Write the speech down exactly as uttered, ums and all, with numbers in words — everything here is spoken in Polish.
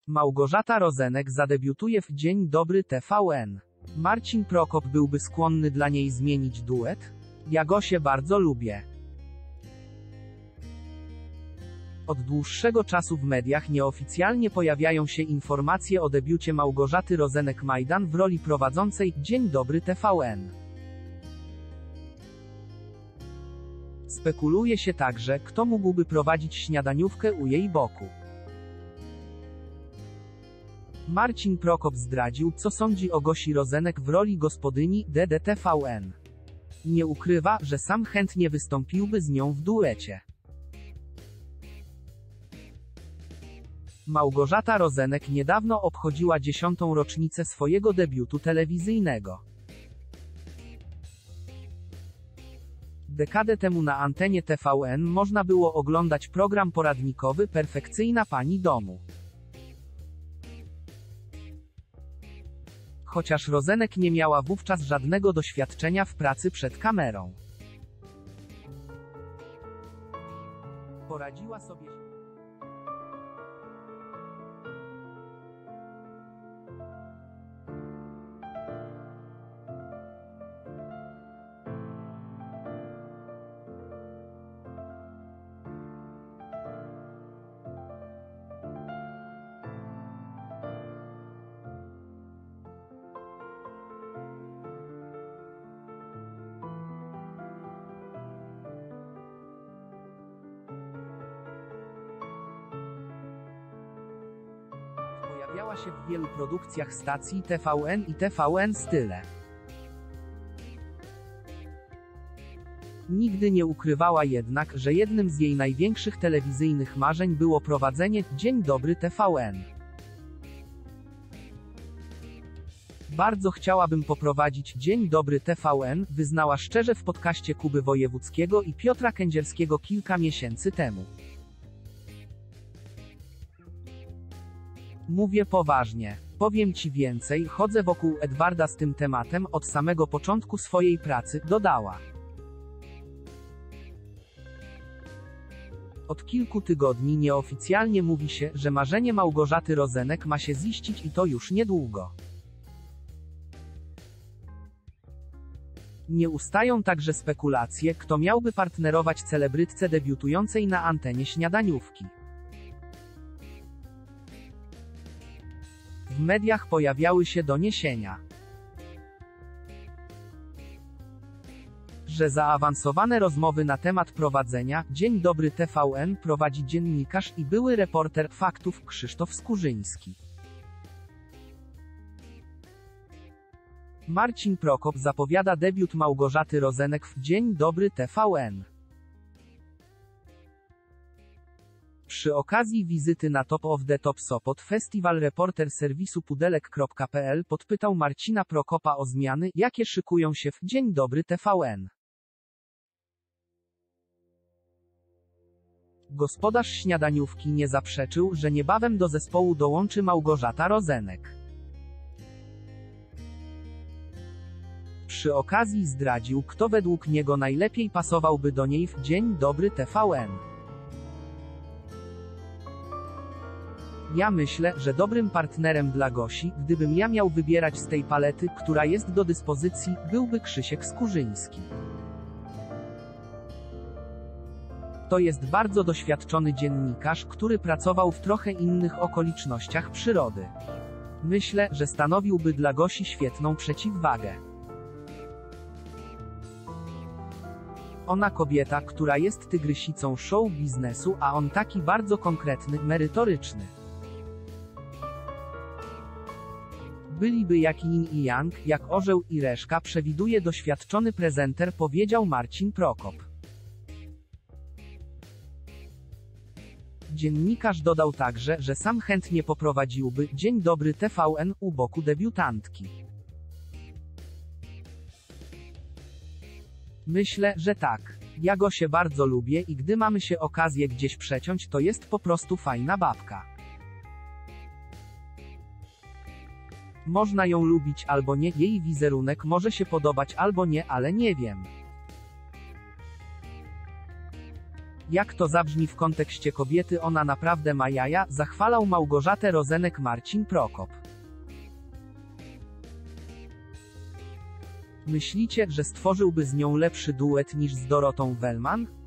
Małgorzata Rozenek zadebiutuje w Dzień Dobry T V N. Marcin Prokop byłby skłonny dla niej zmienić duet? Ja go się bardzo lubię. Od dłuższego czasu w mediach nieoficjalnie pojawiają się informacje o debiucie Małgorzaty Rozenek-Majdan w roli prowadzącej Dzień Dobry T V N. Spekuluje się także, kto mógłby prowadzić śniadaniówkę u jej boku. Marcin Prokop zdradził, co sądzi o Gosi Rozenek w roli gospodyni D D T V N. Nie ukrywa, że sam chętnie wystąpiłby z nią w duecie. Małgorzata Rozenek niedawno obchodziła dziesiątą rocznicę swojego debiutu telewizyjnego. Dekadę temu na antenie T V N można było oglądać program poradnikowy Perfekcyjna Pani Domu. Chociaż Rozenek nie miała wówczas żadnego doświadczenia w pracy przed kamerą. Poradziła sobie. Pojawiała się w wielu produkcjach stacji T V N i T V N Style. Nigdy nie ukrywała jednak, że jednym z jej największych telewizyjnych marzeń było prowadzenie Dzień Dobry T V N. Bardzo chciałabym poprowadzić Dzień Dobry T V N, wyznała szczerze w podcaście Kuby Wojewódzkiego i Piotra Kędzierskiego kilka miesięcy temu. Mówię poważnie. Powiem ci więcej, chodzę wokół Edwarda z tym tematem od samego początku swojej pracy, dodała. Od kilku tygodni nieoficjalnie mówi się, że marzenie Małgorzaty Rozenek ma się ziścić i to już niedługo. Nie ustają także spekulacje, kto miałby partnerować celebrytce debiutującej na antenie śniadaniówki. W mediach pojawiały się doniesienia, że zaawansowane rozmowy na temat prowadzenia Dzień Dobry T V N prowadzi dziennikarz i były reporter Faktów Krzysztof Skurzyński. Marcin Prokop zapowiada debiut Małgorzaty Rozenek w Dzień Dobry T V N. Przy okazji wizyty na Top of the Top Sopot Festival reporter serwisu pudelek kropka p l podpytał Marcina Prokopa o zmiany, jakie szykują się w Dzień Dobry T V N. Gospodarz śniadaniówki nie zaprzeczył, że niebawem do zespołu dołączy Małgorzata Rozenek. Przy okazji zdradził, kto według niego najlepiej pasowałby do niej w Dzień Dobry T V N. Ja myślę, że dobrym partnerem dla Gosi, gdybym ja miał wybierać z tej palety, która jest do dyspozycji, byłby Krzysiek Skurzyński. To jest bardzo doświadczony dziennikarz, który pracował w trochę innych okolicznościach przyrody. Myślę, że stanowiłby dla Gosi świetną przeciwwagę. Ona kobieta, która jest tygrysicą show biznesu, a on taki bardzo konkretny, merytoryczny. Byliby jak yin i yang, jak orzeł i reszka, przewiduje doświadczony prezenter, powiedział Marcin Prokop. Dziennikarz dodał także, że sam chętnie poprowadziłby Dzień Dobry T V N u boku debiutantki. Myślę, że tak. Ja go się bardzo lubię i gdy mamy się okazję gdzieś przeciąć, to jest po prostu fajna babka. Można ją lubić albo nie, jej wizerunek może się podobać albo nie, ale nie wiem. Jak to zabrzmi w kontekście kobiety, ona naprawdę ma jaja, zachwalał Małgorzatę Rozenek Marcin Prokop. Myślicie, że stworzyłby z nią lepszy duet niż z Dorotą Wellman?